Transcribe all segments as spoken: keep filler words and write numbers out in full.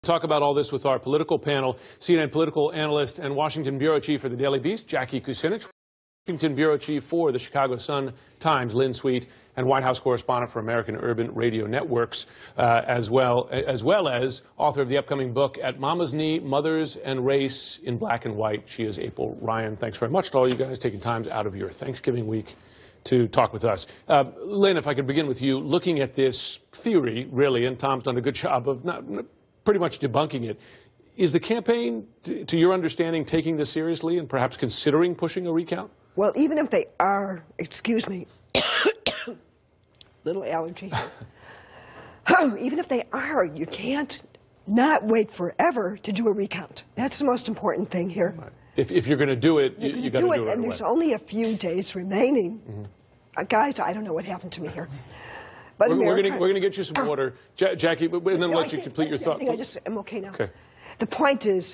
Talk about all this with our political panel, C N N political analyst and Washington bureau chief for the Daily Beast, Jackie Kucinich, Washington bureau chief for the Chicago Sun-Times, Lynn Sweet, and White House correspondent for American Urban Radio Networks, uh, as well as well as author of the upcoming book At Mama's Knee, Mothers and Race in Black and White. She is April Ryan. Thanks very much to all you guys taking time out of your Thanksgiving week to talk with us. Uh, Lynn, if I could begin with you, looking at this theory, really, and Tom's done a good job of not pretty much debunking it. Is the campaign, to, to your understanding, taking this seriously and perhaps considering pushing a recount? Well, even if they are, excuse me, little allergy. Even if they are, you can't not wait forever to do a recount. That's the most important thing here. Right. If, if you're going to do it, you, you got to do it, do it right and away. There's only a few days remaining. Mm-hmm. uh, guys, I don't know what happened to me here. But we're we're going we're to get you some water, ja Jackie, and then no, let you think, complete I your thought. I think I just am okay now. Okay. The point is,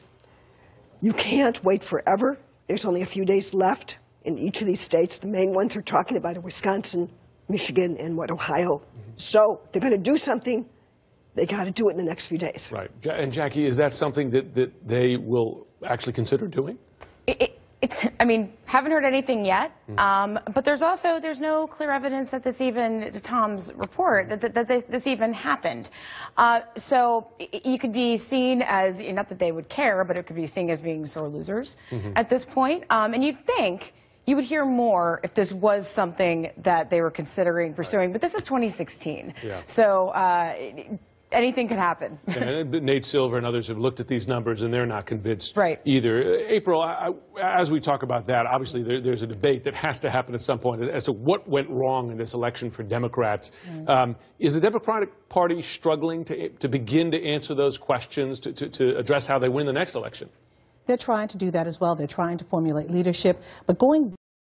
you can't wait forever. There's only a few days left in each of these states. The main ones we're talking about are Wisconsin, Michigan, and what, Ohio. Mm-hmm. So they're going to do something. They got to do it in the next few days. Right. And Jackie, is that something that, that they will actually consider doing? It, it, it's, I mean, haven't heard anything yet, mm. um, but there's also, there's no clear evidence that this even, to Tom's report, that, that, that this, this even happened. Uh, so you could be seen as, not that they would care, but it could be seen as being sore losers mm-hmm. at this point. Um, and you'd think you would hear more if this was something that they were considering pursuing, but this is twenty sixteen. Yeah. So, uh, anything could happen. And Nate Silver and others have looked at these numbers, and they're not convinced right. either. April, I, as we talk about that, obviously there, there's a debate that has to happen at some point as to what went wrong in this election for Democrats. Mm. Um, is the Democratic Party struggling to, to begin to answer those questions, to, to, to address how they win the next election? They're trying to do that as well. They're trying to formulate leadership. But going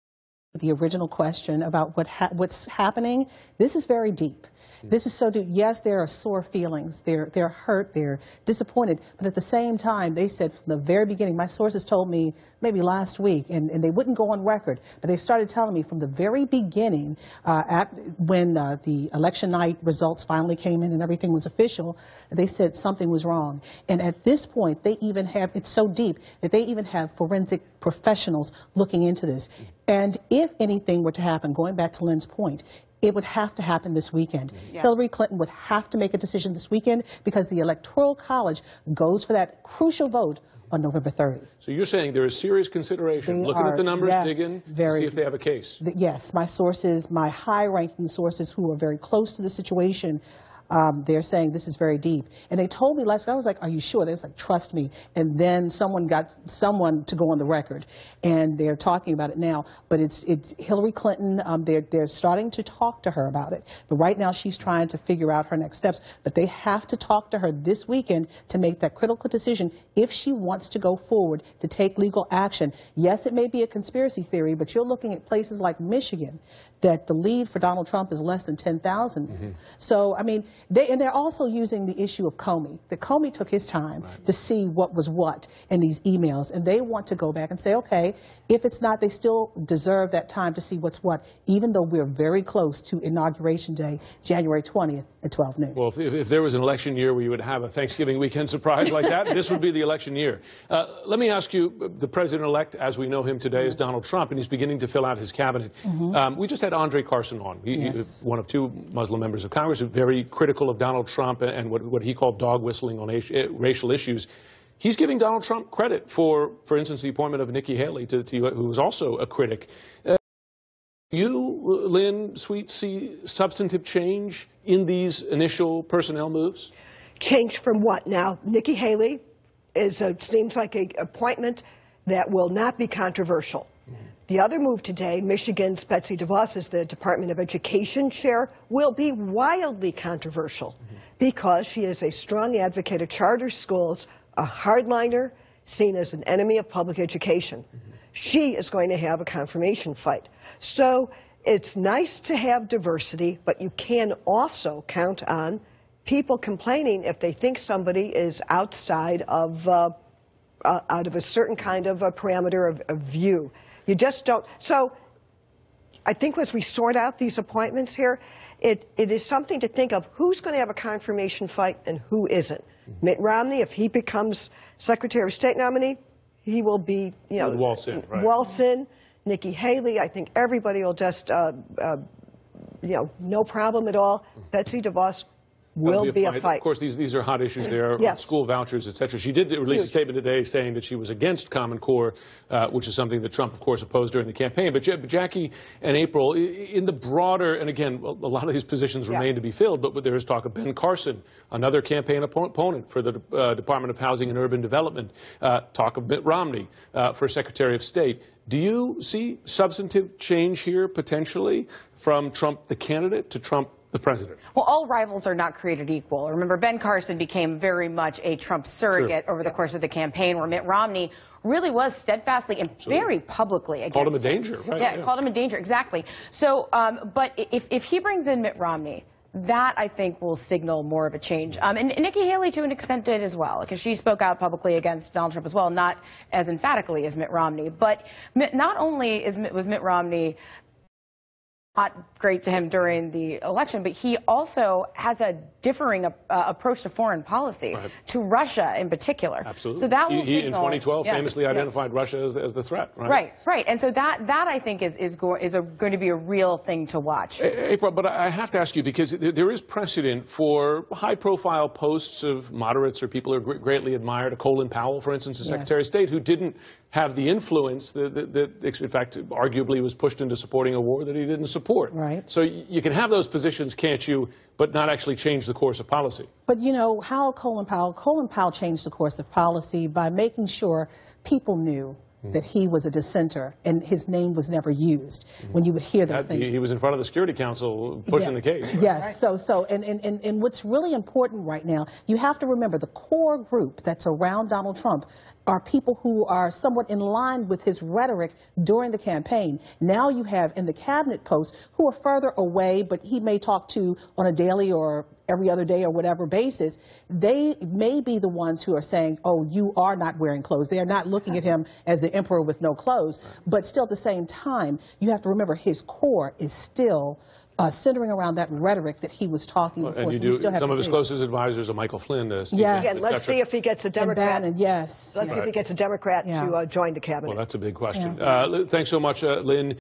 to the original question about what ha what's happening, this is very deep. This is so deep. Yes, there are sore feelings. They're, they're hurt. They're disappointed. But at the same time, they said from the very beginning, my sources told me maybe last week, and, and they wouldn't go on record, but they started telling me from the very beginning, uh, at, when uh, the election night results finally came in and everything was official, they said something was wrong. And at this point, they even have, it's so deep that they even have forensic professionals looking into this. And if anything were to happen, going back to Lynn's point, it would have to happen this weekend. Yeah. Hillary Clinton would have to make a decision this weekend because the Electoral College goes for that crucial vote on November third. So you're saying there is serious consideration, they looking are, at the numbers, yes, digging, very, see if they have a case. The, yes, my sources, my high-ranking sources who are very close to the situation, Um, they're saying this is very deep. And they told me last week, I was like, are you sure? They was like, trust me. And then someone got someone to go on the record. And they're talking about it now. But it's, it's Hillary Clinton, um, they're, they're starting to talk to her about it. But right now she's trying to figure out her next steps. But they have to talk to her this weekend to make that critical decision if she wants to go forward to take legal action. Yes, it may be a conspiracy theory, but you're looking at places like Michigan that the lead for Donald Trump is less than ten thousand. Mm-hmm. So, I mean, They, and they're also using the issue of Comey. That Comey took his time right. to see what was what in these emails, and they want to go back and say, okay, if it's not, they still deserve that time to see what's what, even though we're very close to Inauguration Day, January twentieth at twelve noon. Well, if, if there was an election year where you would have a Thanksgiving weekend surprise like that, this would be the election year. Uh, let me ask you, the president-elect, as we know him today, yes. is Donald Trump, and he's beginning to fill out his cabinet. Mm-hmm. um, we just had Andre Carson on. He, yes. He's one of two Muslim members of Congress, very critical of Donald Trump and what, what he called dog whistling on racial issues. He's giving Donald Trump credit for, for instance, the appointment of Nikki Haley, to, to, who was also a critic. Uh, you, Lynn Sweet, see substantive change in these initial personnel moves? Change from what now? Nikki Haley is a, seems like an appointment that will not be controversial. Mm-hmm. The other move today, Michigan's Betsy DeVos as the Department of Education chair, will be wildly controversial mm-hmm. because she is a strong advocate of charter schools, a hardliner, seen as an enemy of public education. Mm-hmm. She is going to have a confirmation fight. So it's nice to have diversity, but you can also count on people complaining if they think somebody is outside of, uh, uh, out of a certain kind of a parameter of, of view. You just don't. So I think as we sort out these appointments here, it, it is something to think of who's going to have a confirmation fight and who isn't. Mm-hmm. Mitt Romney, if he becomes Secretary of State nominee, he will be, you know, waltz in, right. waltz in. Nikki Haley, I think everybody will just, uh, uh, you know, no problem at all. Betsy DeVos will be, be a, fight. a fight. Of course, these these are hot issues there, yes. school vouchers, et cetera. She did release Huge. a statement today saying that she was against Common Core, uh, which is something that Trump, of course, opposed during the campaign. But Jackie and April, in the broader, and again, a lot of these positions remain yeah. to be filled, but there is talk of Ben Carson, another campaign opponent for the uh, Department of Housing and Urban Development, uh, talk of Mitt Romney uh, for Secretary of State. Do you see substantive change here, potentially, from Trump, the candidate, to Trump, the president? Well, all rivals are not created equal. Remember, Ben Carson became very much a Trump surrogate sure. over the course of the campaign, where Mitt Romney really was steadfastly and Absolutely. very publicly against Called him a him. danger, right? Yeah, yeah, called him a danger, exactly. So, um, but if, if he brings in Mitt Romney, that, I think, will signal more of a change. Um, and, and Nikki Haley, to an extent, did as well, because she spoke out publicly against Donald Trump as well, not as emphatically as Mitt Romney. But not only is, was Mitt Romney not great to him during the election, but he also has a differing uh, approach to foreign policy, right. to Russia in particular. Absolutely. So that will he, he signal, in twenty twelve yeah, famously yes. identified Russia as the, as the threat, right? Right, right. And so that, that I think, is, is, go, is a, going to be a real thing to watch. April, but I have to ask you, because there is precedent for high-profile posts of moderates or people who are greatly admired. Colin Powell, for instance, the yes. Secretary of State, who didn't have the influence that, that, that, in fact, arguably was pushed into supporting a war that he didn't support. Right. So you can have those positions, can't you, but not actually change the course of policy. But, you know, how Colin Powell, Colin Powell changed the course of policy by making sure people knew that he was a dissenter and his name was never used when you would hear those that, things. He, he was in front of the Security Council pushing yes. the case. Right? Yes, right. so, so and, and, and, and what's really important right now, you have to remember the core group that's around Donald Trump are people who are somewhat in line with his rhetoric during the campaign. Now you have in the cabinet posts who are further away, but he may talk to on a daily or every other day or whatever basis. They may be the ones who are saying, oh, you are not wearing clothes. They are not looking at him as the emperor with no clothes. But still at the same time, you have to remember his core is still Uh, centering around that rhetoric that he was talking well, before. And you so do, still have some of his see. closest advisors are Michael Flynn. Uh, Steve yes. Again, let's see if he gets a Democrat. And Bannon, yes. Let's yeah. see if he gets a Democrat yeah. to uh, join the cabinet. Well, that's a big question. Yeah. Uh, thanks so much, uh, Lynn.